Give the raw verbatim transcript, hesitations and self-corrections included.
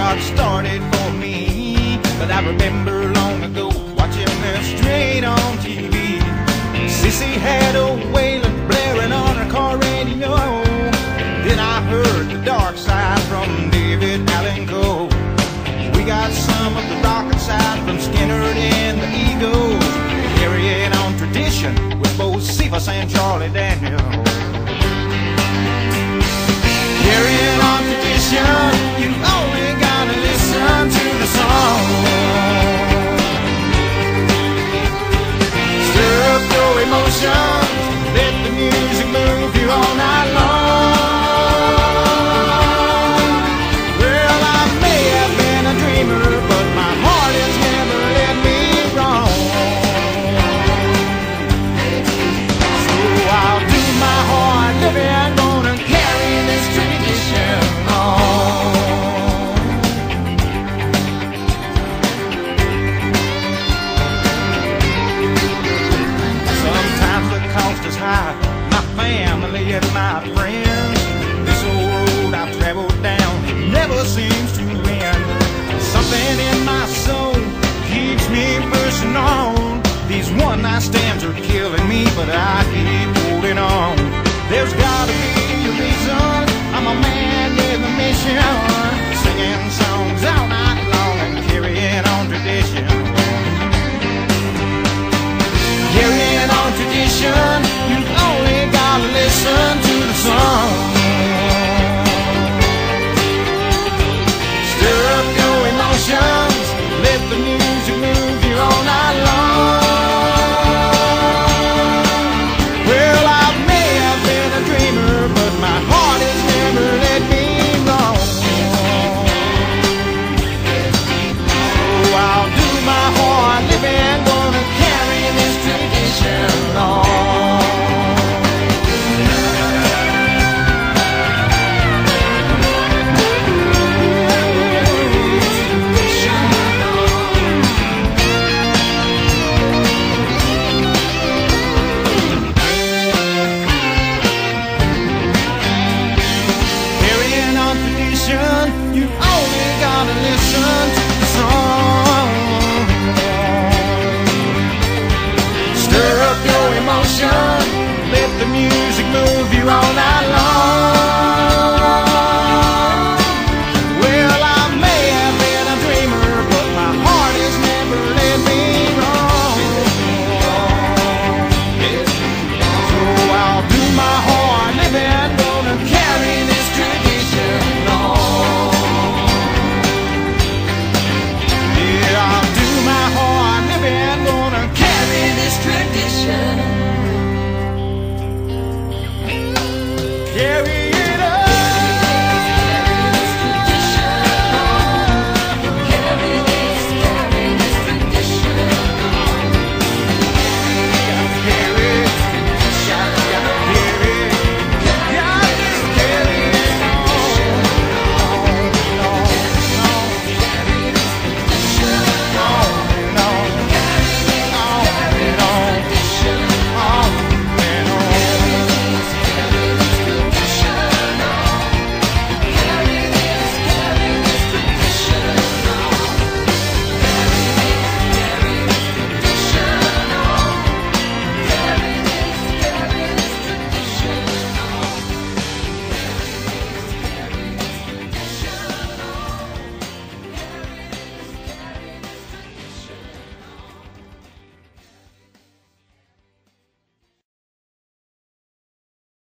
dark started for me, but I remember long ago watching her straight on T V. Sissy had old Waylon blaring on her car radio. Then I heard the dark side from David Allan Coe. We got some of the rockin' side from Skynyrd and the Eagles, carrying on tradition with Bocephus and Charlie Daniels. Carrying on tradition, you've only gotta listen to the song. Stir up your emotions, let the music move you all night long. Well, I may have been a dreamer, but my heart has never led me wrong. So I'll do my hard living, gonna carry this tradition on. Sometimes the cost is high, my family and my friends. This old road I've traveled down never seems to end. Something in my soul keeps me pushing on. These one night stands are killing me, but I keep holding on. There's gotta be a reason, I'm a man with a mission, singing songs all night long and carrying on tradition. Carrying on tradition, you've only gotta listen to the song. Stir up your emotions, let the music move you all night long. Well, I may have been a dreamer, but my heart has never led me wrong. So I'll do my hard living, gonna carry this tradition on. You've only gotta listen to the song. Stir up your emotion, let the music move you all night long. Well, I may have been a dreamer, but my heart has never led me wrong. So I'll do my hard living, gonna carry this tradition on. I'll do my hard living, gonna carry this tradition.